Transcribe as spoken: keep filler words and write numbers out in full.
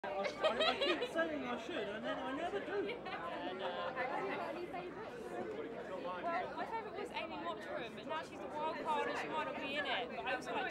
I keep saying I should, and then I never do. And, uh, well, my favourite was Amy Mottram, but now she's a wild card and she might not be in it. But I also like